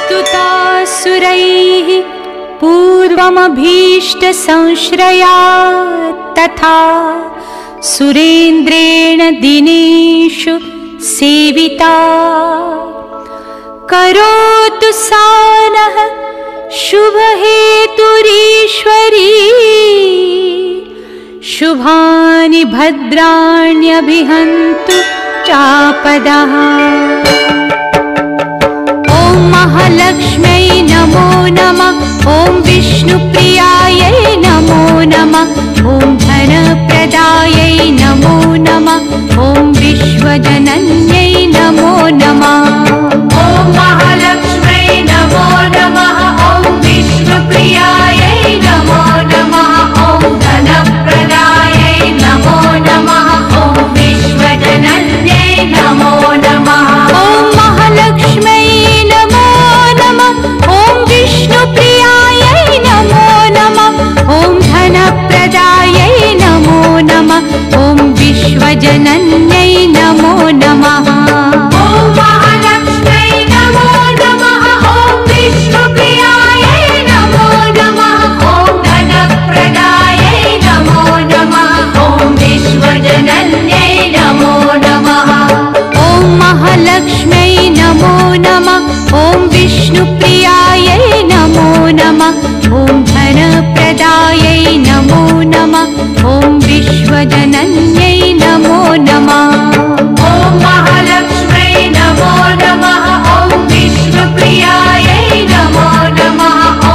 स्तुतासुरैः पूर्वमभीष्टसंश्रयात् तथा सुरेन्द्रेण दिनेषु सेविता करोतु सा नः शुभहेतुरीश्वरी शुभानि भद्राण्यभिहन्तु चापदः। ॐ महालक्ष्म्यै नमो नमः। ॐ विष्णुप्रियायै नमो नमः। ॐ धनप्रदायै नमो नमः। ॐ विश्वजनन्यै नमो नमः। ॐ महालक्ष्म्यै नमो नमः। ॐ विष्णुप्रियायै नमो नमः। ॐ धनप्रदायै नमो नमः। ॐ विश्वजनन्यै नमो नमः। ॐ महालक्ष्म्यै नमो नमः। ॐ विष्णुप्रियायै नमो नमः। ॐ धनप्रदायै नमो नमः। ॐ विश्वजनन्यै नमो नमः। ॐ महालक्ष्म्यै नमो नमः। ॐ विष्णुप्रियायै नमो नमः। ॐ धनप्रदायै नमो नमः। ॐ विश्वजनन्यै नमो नमः। ॐ महालक्ष्म्यै नमो नमः। ॐ विष्णुप्रियायै नमो नमः। ॐ धनप्रदायै नमो नमः। ॐ विश्वजनन्यै नमो नमः। ॐ महालक्ष्म्यै नमो नमः। ॐ विष्णुप्रियायै नमो नमः। ॐ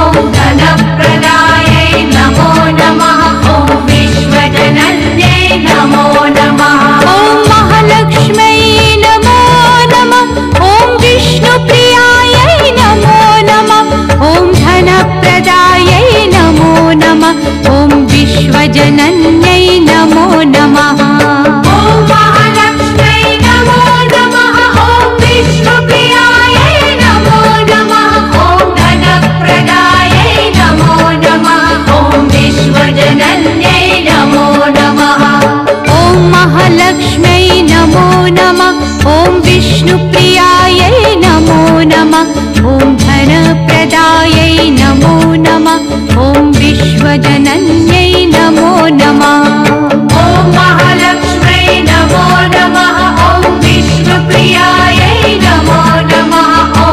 धनप्रदायै नमो नमः। ॐ विश्वजनन्यै नमो नमः। ॐ महालक्ष्म्यै नमो नमः। ॐ विष्णुप्रियायै नमो नमः। ॐ धनप्रदायै नमो नमः। ॐ विश्वजनन्यै नमो नमः। ॐ महालक्ष्म्यै नमो नमः। ॐ विष्णुप्रियायै नमो नमः। ॐ धनप्रदायै नमो नमः। ॐ विश्वजनन्यै नमो नमः। ॐ महालक्ष्म्यै नमो नमः। ॐ विष्णुप्रियायै नमो नमः। ॐ धनप्रदायै नमो नमः। ॐ विश्वजनन्यै नमो नमः। ॐ महालक्ष्म्यै नमो नमः। ॐ विष्णुप्रियायै नमो नमः। ॐ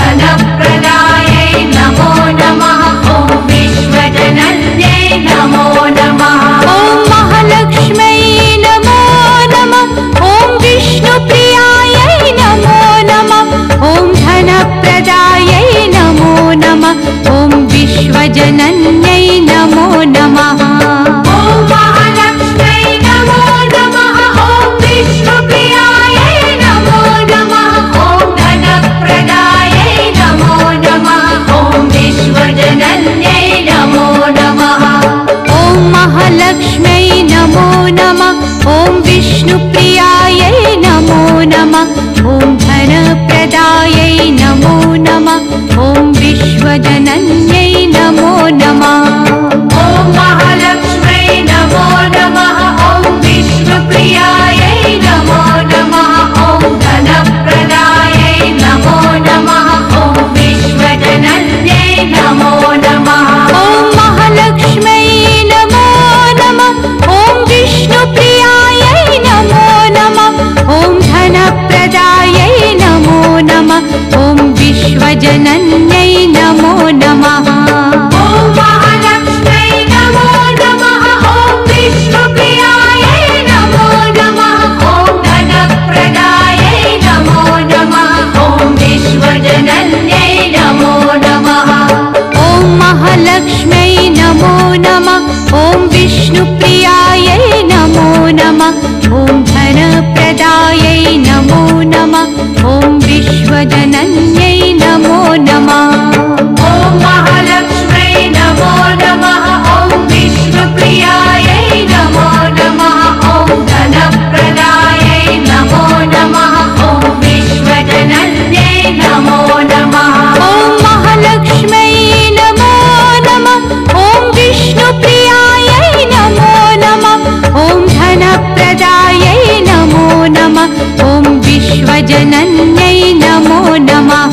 धनप्रदायै नमो नमः। ॐ विश्वजनन्यै नमो नमः। ॐ महालक्ष्म्यै नमो नमः। ॐ विष्णुप्रियायै नमो नमः। ॐ धनप्रदायै नमो नमः। ॐ विश्वजनन्यै नमो नमः। ॐ महालक्ष्म्यै नमो नमः। ॐ विष्णुप्रियायै नमो नमः। ॐ धनप्रदायै नमो नमः। ॐ विश्वजनन्यै नमो नमः। ॐ महालक्ष्म्यै नमो नमः। ॐ विष्णुप्रियायै नमो नमः। ॐ धनप्रदायै नमो नमः। ॐ विश्वजनन्यै नमो नमः। ॐ महालक्ष्म्यै नमो नमः। ॐ विष्णुप्रियायै नमो नमः। ॐ धनप्रदायै नमो नमः। ॐ विश्वजनन्यै नमो नमः। ॐ महालक्ष्म्यै नमो नमः। ॐ विष्णुप्रियायै नमो नमः। ॐ धनप्रदायै नमो नमः। ॐ विश्वजनन्यै नमो नमः। ॐ महालक्ष्म्यै नमो नमः। ॐ विष्णुप्रियायै नमो नमः। ॐ धनप्रदायै नमो नमः। ॐ विश्वजनन्यै नमो नमः। ॐ महालक्ष्म्यै नमो नमः। ॐ विष्णुप्रियायै नमो नमः। ॐ धनप्रदायै नमो नमः। ॐ विश्वजनन्यै नमो नमः। ॐ महालक्ष्म्यै नमो नमः। ॐ विष्णुप्रियायै नमो नमः। ॐ धनप्रदायै नमो नमः। ॐ विश्वजनन्यै नमो नमः। ॐ महालक्ष्म्यै नमो नमः। ॐ विष्णुप्रियायै नमो नमः। ॐ धनप्रदायै नमो नमः। ॐ विश्वजनन्यै नमो नमः।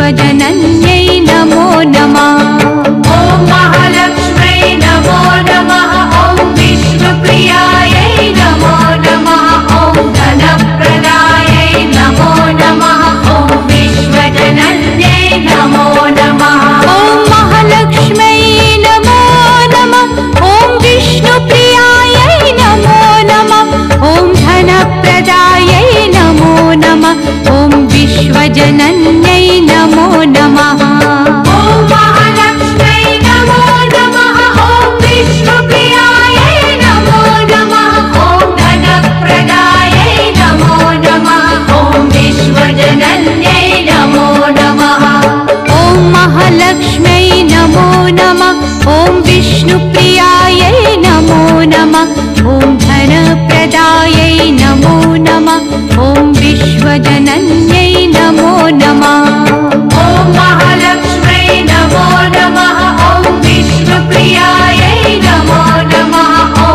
विश्वजनन्यै नमो नमः। ॐ महालक्ष्म्यै नमो नमः। ॐ विष्णुप्रियायै नमो नमः। ॐ धनप्रदायै नमो नमः। ॐ विश्वजनन्यै नमो नमः। ॐ महालक्ष्म्यै नमो नमः। ॐ विष्णुप्रियायै नमो नमः। ॐ धनप्रदायै नमो नमः। ॐ विश्वजनन्यै नमो नमः। ॐ महालक्ष्म्यै नमो नमः। ॐ विष्णुप्रियायै नमो नमः। ॐ धनप्रदायै नमो नमः। ॐ विश्वजनन्यै नमो नमः। ॐ महालक्ष्म्यै नमो नमः। ॐ विष्णुप्रियायै नमो नमः। ॐ धनप्रदायै नमो नमः। ॐ विश्वजनन्यै नमो नमः। ॐ महालक्ष्म्यै नमो नमः। ॐ विष्णुप्रियायै नमो नमः। ॐ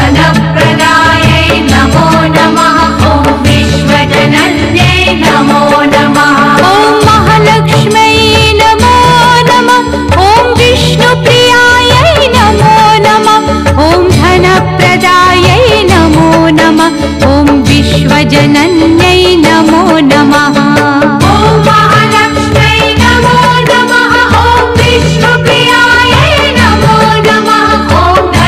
धनप्रदायै नमो नमः। ॐ विश्वजनन्यै नमो नमः। ॐ महालक्ष्म्यै नमो नमः। ॐ विष्णुप्रियायै नमो नमः। ॐ धनप्रदायै नमो नमः। ॐ विश्वजनन्यै नमो नमः। ॐ महालक्ष्म्यै नमो नमः। ॐ विष्णुप्रियायै नमो नमः। ॐ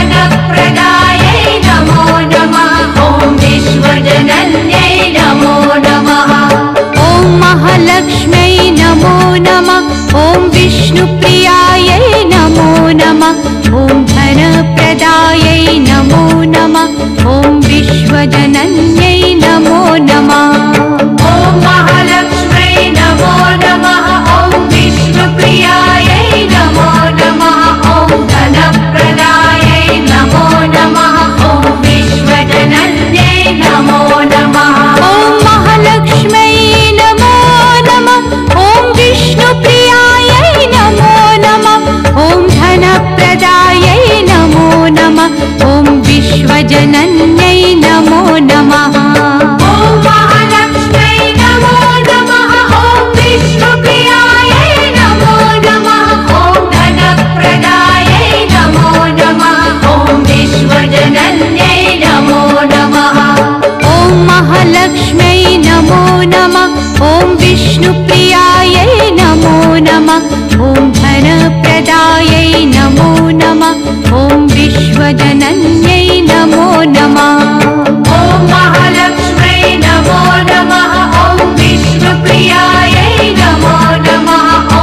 धनप्रदायै नमो नमः। ॐ विश्वजनन्यै नमो नमः। ॐ महालक्ष्म्यै नमो नमः। ॐ विष्णुप्रियायै नमो नमः। ॐ धनप्रदायै नमो नमः। ॐ विश्वजनन्यै नमो नमः। ॐ महालक्ष्म्यै नमो नमः। ॐ विष्णुप्रियायै नमो नमः। ॐ धनप्रदायै नमो नमः। ॐ विश्वजनन्यै नमो नमः। ॐ महालक्ष्म्यै नमो नमः। ॐ विष्णुप्रियायै नमो नमः। ॐ धनप्रदायै नमो नमः। ॐ विश्वजनन्यै नमो नमः। ॐ महालक्ष्म्यै नमो नमः। ॐ विष्णुप्रियायै नमो नमः। ॐ धनप्रदायै नमो नमः। ॐ विश्वजनन्यै नमो नमः। ॐ महालक्ष्म्यै नमो नमः। ॐ विष्णुप्रियायै नमो नमः। ॐ धनप्रदायै नमो नमः। ॐ विश्वजनन्यै नमो नमः। ॐ महालक्ष्म्यै नमो नमः। ॐ विष्णुप्रियायै नमो नमः। ॐ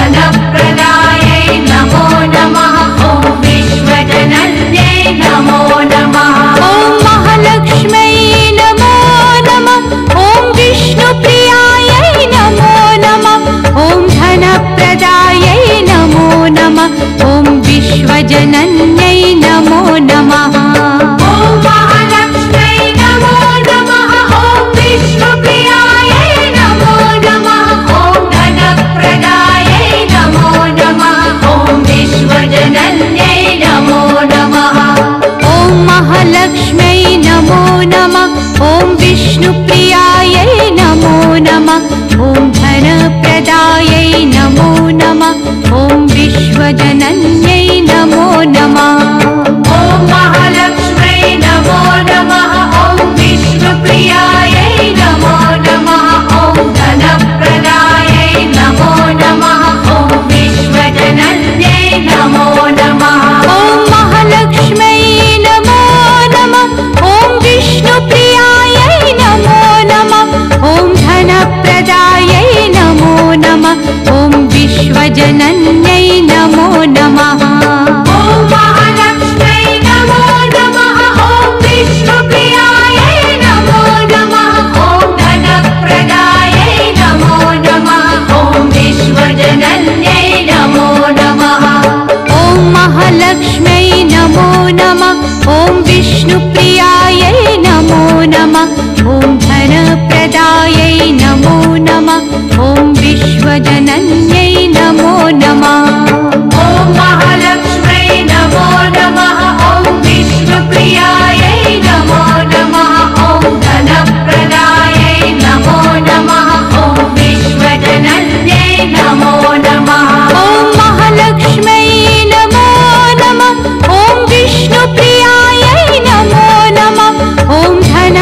धनप्रदायै नमो नमः। ॐ विश्वजनन्यै नमो नमः। ॐ महालक्ष्म्यै नमो नमः। ॐ विष्णुप्रियायै नमो नमः। ॐ धनप्रदायै नमो नमः। ॐ विश्वजनन्यै नमो नमः। ॐ महालक्ष्म्यै नमो नमः। ॐ विष्णुप्रियायै नमो नमः। ॐ धनप्रदायै नमो नमः। ॐ विश्वजनन्यै नमो नमः। ॐ महालक्ष्म्यै नमो नमः। ॐ विष्णुप्रियायै नमो नमः। ॐ धनप्रदायै नमो नमः। ॐ विश्वजनन्यै नमो नमः। ॐ महालक्ष्म्यै नमो नमः। ॐ विष्णुप्रियायै नमो नमः। ॐ धनप्रदायै नमो नमः। ॐ विश्वजनन्यै नमो नमः। ॐ महालक्ष्म्यै नमो नमः। ॐ विष्णुप्रियायै नमो नमः। ॐ धनप्रदायै नमो नमः। ॐ विश्वजनन्यै नमो नमः। ॐ महालक्ष्म्यै नमो नमः। ॐ विष्णुप्रियायै नमो नमः। ॐ धनप्रदायै नमो नमः। ॐ विश्वजनन्यै नमो नमः। ॐ महालक्ष्म्यै नमो नमः। ॐ विष्णुप्रियायै नमो नमः। ॐ धनप्रदायै नमो नमः। ॐ विश्वजनन्यै नमो नमः। ॐ महालक्ष्म्यै नमो नमः। ॐ विष्णुप्रियायै नमो नमः। ॐ धनप्रदायै नमो नमः। ॐ विश्वजनन्यै नमो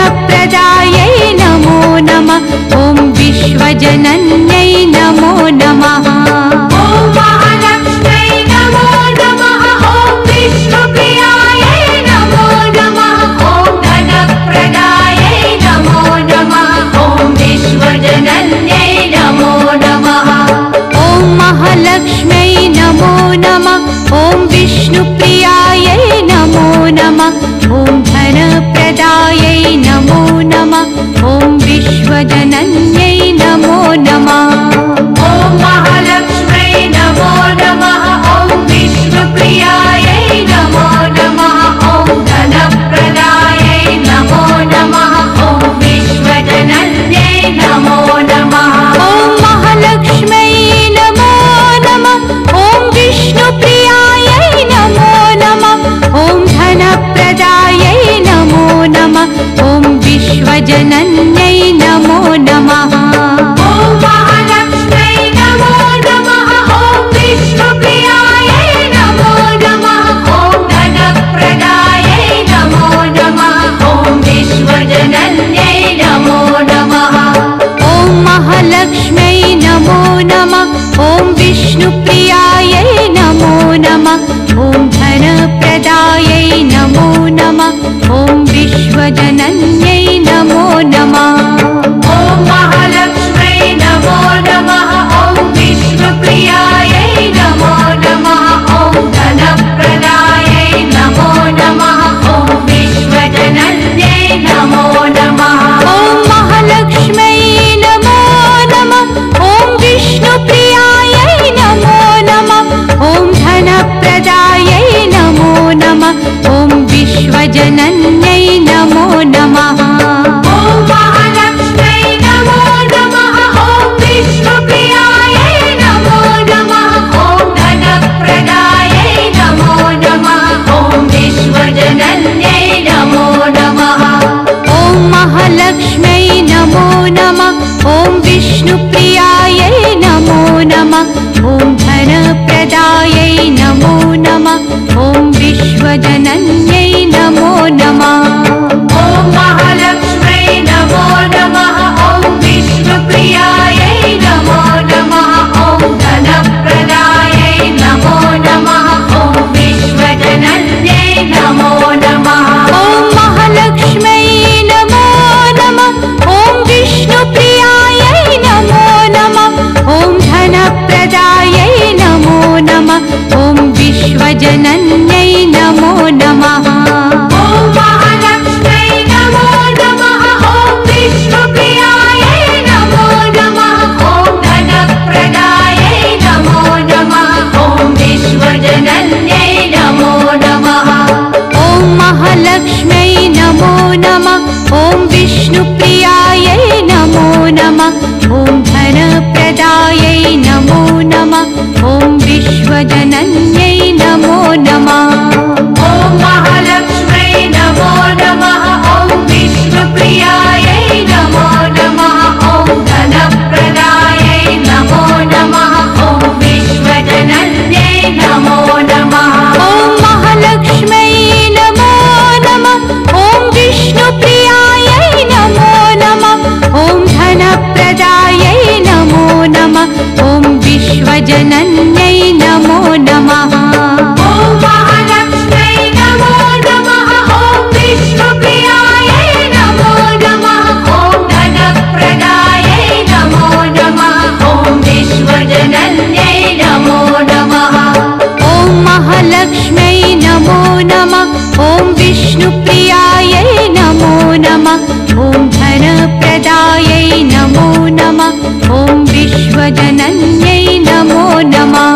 धनप्रदायै नमो नमः ॐ विश्वजनन्यै नमो नमः ॐ महालक्ष्म्यै नमो नमः ॐ विष्णुप्रियायै नमो नमः ॐ धनप्रदायै नमो नमः ॐ विश्वजनन्यै नमो नमः ॐ महालक्ष्म्यै नमो नमः ॐ विष्णुप्रियायै नमो नमः ॐ धनप्रदायै नमो नमः ॐ विश्वजनन्यै नमो नमः ॐ महालक्ष्म्यै नमो नमः ॐ विष्णुप्रियायै नमो नमः ॐ धनप्रदायै नमो नमः ॐ विश्वजनन्यै नमो नमः ॐ महालक्ष्म्यै नमो नमः ॐ विष्णुप्रियायै नमो नमः ॐ धनप्रदायै नमो नमः ॐ विश्वजनन्यै नमो नमः ॐ महालक्ष्म्यै नमो नमः ॐ विष्णुप्रियायै नमो नमः ॐ धनप्रदायै नमो नमः ॐ विश्वजनन्यै नमो नमः ॐ महालक्ष्म्यै नमो नमः ॐ विष्णुप्रियायै नमो नमः ॐ धनप्रदायै नमो नमः ॐ विश्वजनन्यै नमो नमः ॐ महालक्ष्म्यै नमो नमः ॐ विष्णुप्रियायै नमो नमः ॐ धनप्रदायै नमो नमः ॐ विश्वजनन्यै नमो नमः ॐ महालक्ष्म्यै नमो नमः ॐ विष्णुप्रियायै नमो नमः ॐ धनप्रदायै नमो नमः ॐ विश्वजनन्यै नमो नमः ॐ महालक्ष्म्यै नमो नमः ॐ विष्णुप्रियायै नमो नमः ॐ धनप्रदायै नमो नमः ॐ विश्वजनन्यै नमो नमः ॐ महालक्ष्म्यै नमो नमः ॐ विष्णुप्रियायै नमो नमः ॐ धनप्रदायै नमो नमः ॐ विश्वजनन्यै नमो नमः ॐ महालक्ष्म्यै नमो नमः ॐ विष्णुप्रियायै नमो नमः ॐ धनप्रदायै नमो नमः ॐ विश्वजनन्यै नमो नमः ॐ महालक्ष्म्यै नमो नमः ॐ विष्णुप्रियायै नमो नमः ॐ धनप्रदायै नमो नमः ॐ विश्वजनन्यै नमो नमः ॐ महालक्ष्म्यै नमो नमः ॐ विष्णुप्रियायै नमो नमः ॐ धनप्रदायै नमो नमः ॐ विश्वजनन्यै नमो नमः ॐ महालक्ष्म्यै नमो नमः ॐ विष्णुप्रियायै नमो नमः ॐ धनप्रदायै नमो नमः ॐ विश्वजनन्यै नमो नमः ॐ महालक्ष्म्यै नमो नमः ॐ विष्णुप्रियायै नमो नमः ॐ धनप्रदायै नमो नमः ॐ विश्वजनन्यै नमो नमः ॐ महालक्ष्म्यै नमो नमः ॐ विष्णुप्रियायै नमो नमः ॐ धनप्रदायै नमो नमः ॐ विश्वजनन्यै नमो नमः ॐ महालक्ष्म्यै नमो नमः ॐ विष्णुप्रियायै नमो नमः ॐ धनप्रदायै नमो नमः ॐ विश्वजनन्यै नमो नमः ॐ महालक्ष्म्यै नमो नमः ॐ विष्णुप्रियायै नमो नमः ॐ धनप्रदायै नमो नमः ॐ विश्वजनन्यै नमो नमः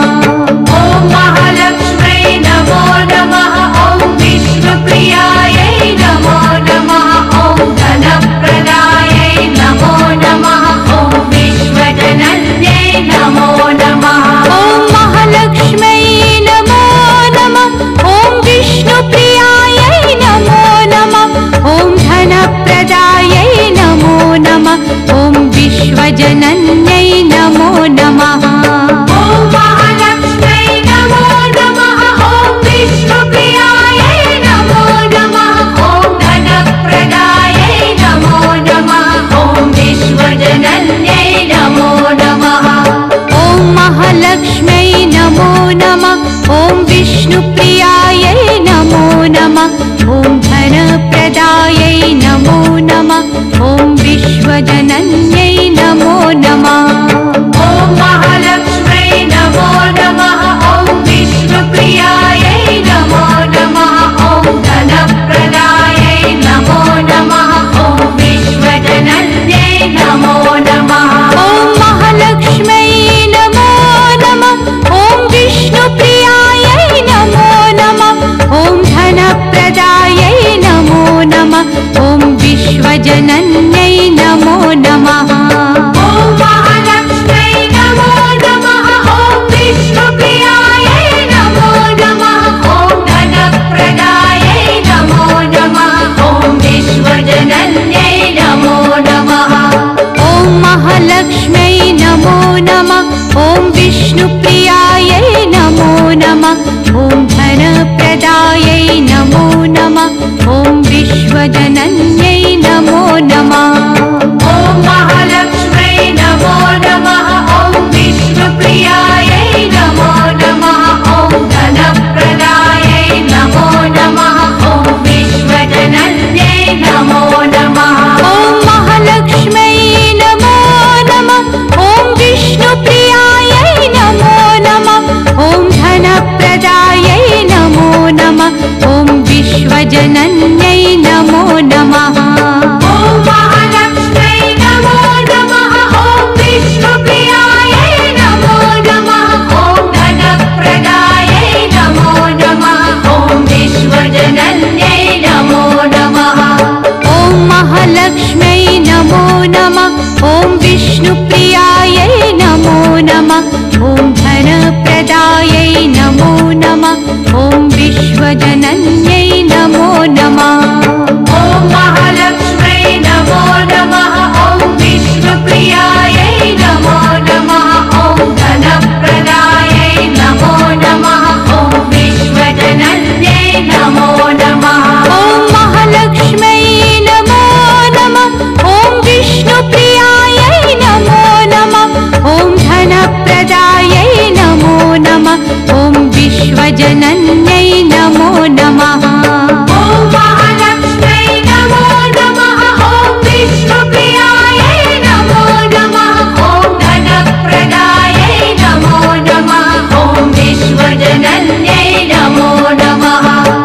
ॐ महालक्ष्म्यै नमो नमः ॐ विष्णुप्रियायै नमो नमः ॐ धनप्रदायै नमो नमः ॐ विश्वजनन्यै नमो नमः ॐ महालक्ष्म्यै नमो नमः ॐ विष्णुप्रियायै नमो नमः ॐ धनप्रदायै नमो नमः विश्वजनन्यै नमो नमः। ॐ महालक्ष्म्यै नमो नमः। ॐ विष्णुप्रियायै नमो नमः। ॐ धनप्रदायै नमो नमः। ॐ विश्वजनन्यै नमो नमः। ॐ महालक्ष्म्यै नमो नमः। ॐ विष्णुप्रियायै नमो नमः। ॐ धनप्रदायै नमो नमः। ॐ विश्वजनन्यै नमो नमः। ॐ महालक्ष्म्यै नमो नमः। ॐ विष्णुप्रियायै नमो नमः। ॐ धनप्रदायै नमो नमः। ॐ विश्वजनन्यै नमो नमः। ॐ महालक्ष्म्यै नमो नमः। ॐ विष्णुप्रियायै नमो नमः। ॐ धनप्रदायै नमो नमः। ॐ विश्वजनन्यै नमो नमः। ॐ महालक्ष्म्यै नमो नमः। ॐ विष्णुप्रियायै नमो नमः। ॐ धनप्रदायै नमो नमः। ॐ विश्वजनन्यै नमो नमः। ॐ महालक्ष्म्यै नमो नमः। ॐ विष्णुप्रियायै नमो नमः। ॐ धनप्रदायै नमो नमः। ॐ विश्वजनन्यै नमो नमः। ॐ महालक्ष्म्यै नमो नमः। ॐ विष्णुप्रियायै नमो नमः। ॐ धनप्रदायै नमो नमः। ॐ विश्वजनन्यै नमो नमः। ॐ महालक्ष्म्यै नमो नमः। ॐ विष्णुप्रियायै नमो नमः। ॐ धनप्रदायै नमो नमः। ॐ विश्वजनन्यै नमो नमः। ॐ महालक्ष्म्यै नमो नमः। ॐ विष्णुप्रियायै नमो नमः। ॐ धनप्रदायै नमो नमः। ॐ विश्वजनन्यै नमो नमः।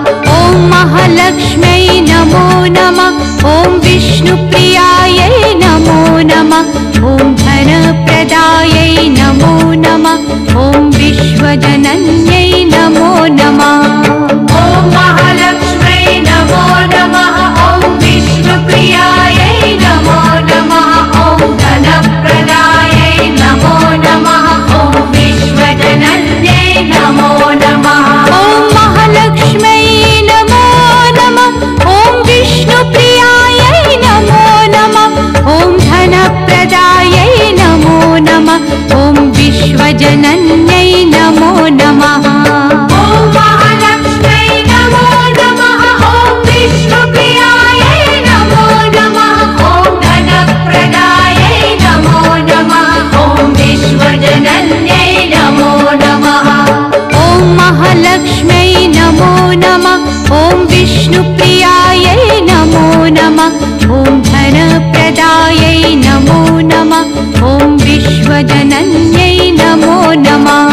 ॐ महालक्ष्म्यै नमो नमः। ॐ विष्णुप्रियायै नमो नमः। ॐ धनप्रदायै नमो नमः। ॐ विश्वजनन्यै नमो नमः। ॐ महालक्ष्म्यै नमो नमः। ॐ विष्णुप्रियायै नमो नमः। ॐ धनप्रदायै नमो नमः। ॐ विश्वजनन्यै नमो नमः। ॐ महालक्ष्म्यै नमो नमः। ॐ विष्णुप्रियायै नमो नमः। ॐ धनप्रदायै नमो नमः। ॐ विश्वजनन्यै नमो नमः। ॐ महालक्ष्म्यै नमो नमः। ॐ विष्णुप्रियायै नमो नमः। ॐ धनप्रदायै नमो नमः। ॐ विश्वजनन्यै नमो नमः। ॐ महालक्ष्म्यै नमो नमः। ॐ विष्णुप्रियायै नमो नमः। ॐ धनप्रदायै नमो नमः। ॐ विश्वजनन्यै नमो नमः।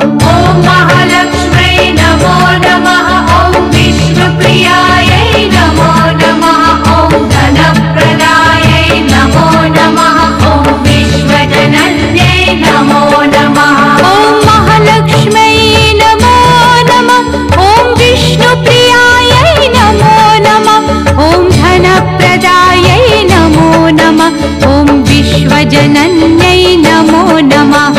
ॐ महालक्ष्म्यै नमो नमः। ॐ विष्णुप्रियायै नमो नमः। ॐ धनप्रदायै नमो नमः। ॐ विश्वजनन्यै नमो नमः। ॐ महालक्ष्म्यै नमो नमः। ॐ विष्णुप्रियायै नमो नमः। ॐ धनप्रदायै नमो नमः। ॐ विश्वजनन्यै नमो नमः।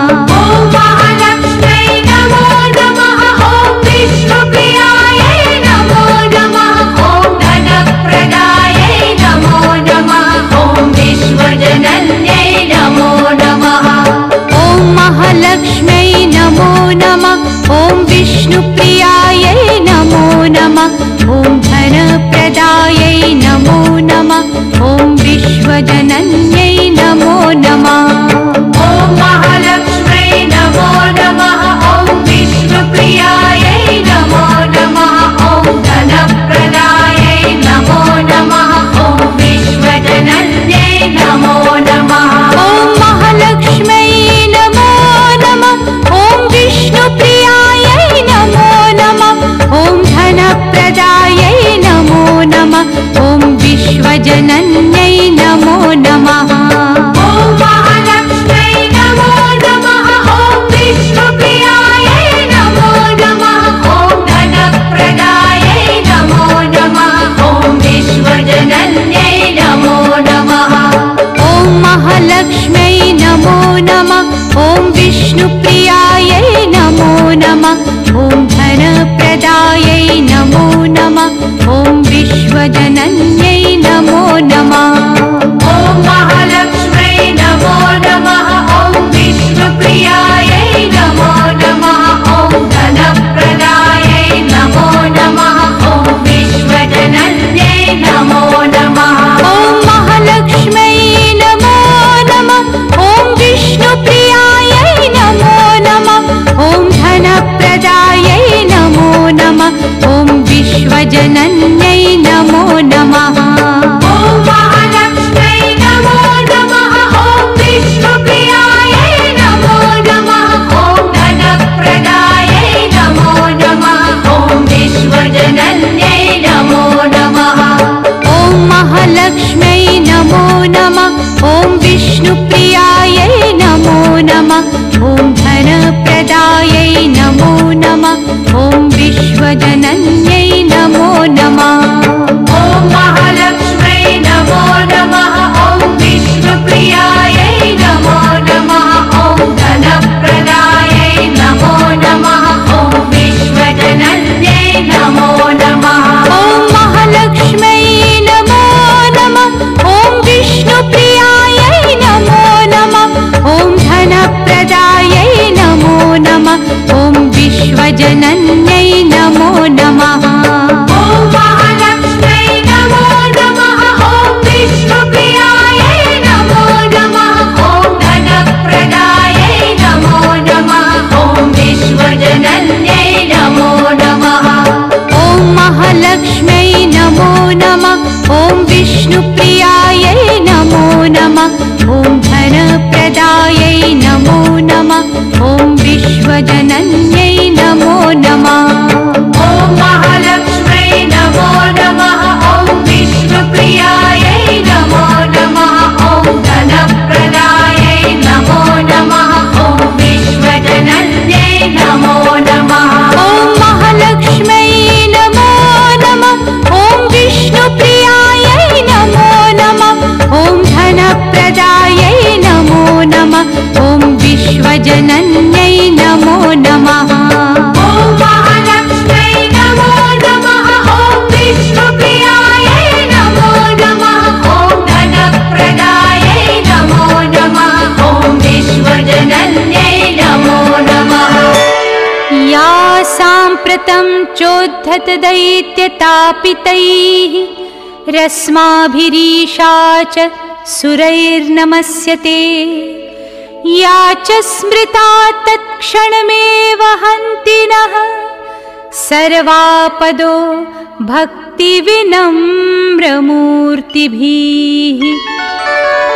ॐ महालक्ष्म्यै नमो नमः। ॐ विष्णुप्रियायै नमो नमः। ॐ धनप्रदायै नमो नमः। ॐ विश्वजनन्यै नमो नमः। ॐ महालक्ष्म्यै नमो नमः। ॐ विष्णुप्रियायै नमो नमः। ॐ धनप्रदायै नमो नमः। ॐ विश्वजनन्यै नमो नमः। ॐ महालक्ष्म्यै नमो नमः। ॐ विष्णुप्रियायै नमो नमः। ॐ धनप्रदायै नमो नमः। ॐ विश्वजनन्यै नमो नमः। ॐ महालक्ष्म्यै नमो नमः। ॐ विष्णुप्रियायै नमो नमः। ॐ धनप्रदायै नमो नमः। ॐ विश्वजनन्यै नमो नमः। ॐ महालक्ष्म्यै नमो नमः। ॐ विष्णुप्रियायै नमो नमः। ॐ धनप्रदायै नमो नमः। ॐ विश्वजनन्यै विश्वजनन्यै नमो नमः। ॐ महालक्ष्म्यै नमो नमः। ॐ विष्णुप्रियायै नमो नमः। ॐ धनप्रदायै नमो नमः। ॐ विश्वजनन्यै नमो नमः। ॐ महालक्ष्म्यै नमो नमः। ॐ विष्णुप्रियायै नमो नमः। ॐ धनप्रदायै नमो नमः। ॐ विश्वजनन्यै नमो नमः। ॐ महालक्ष्म्यै नमो नमः। ॐ विष्णुप्रियायै नमो नमः। ॐ धनप्रदायै नमो नमः। ॐ विश्वजनन्यै नमो नमः। ॐ महालक्ष्म्यै नमो नमः। ॐ विष्णुप्रियायै नमो नमः। ॐ धनप्रदायै नमो नमः। ॐ विश्वजनन्यै नमो नमः। ॐ महालक्ष्म्यै नमो नमः। ॐ विष्णुप्रियायै नमो नमः। ॐ धनप्रदायै नमो नमः। ॐ विश्वजनन्यै नमो नमः। या साम्प्रतं चोद्धतदैत्यतापितैः रस्माभिरीशा च सुरैर्नमस्यते, या च स्मृता तत्क्षणमेव हन्ति नः सर्वापदो भक्तिविनम्रमूर्तिभिः।